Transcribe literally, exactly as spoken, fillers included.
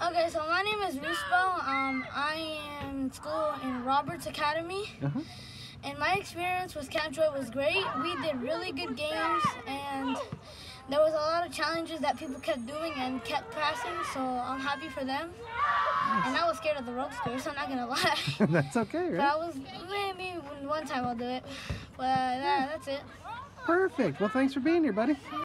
Okay, so my name is Ruspo. Um, I am in school in Roberts Academy. Uh-huh. And my experience with Camp Joy was great. We did really good games, and there was a lot of challenges that people kept doing and kept passing, so I'm happy for them. Nice. And I was scared of the rope skirt, so I'm not going to lie. That's okay, right? But I was, maybe one time I'll do it. But uh, that's it. Perfect. Well, thanks for being here, buddy.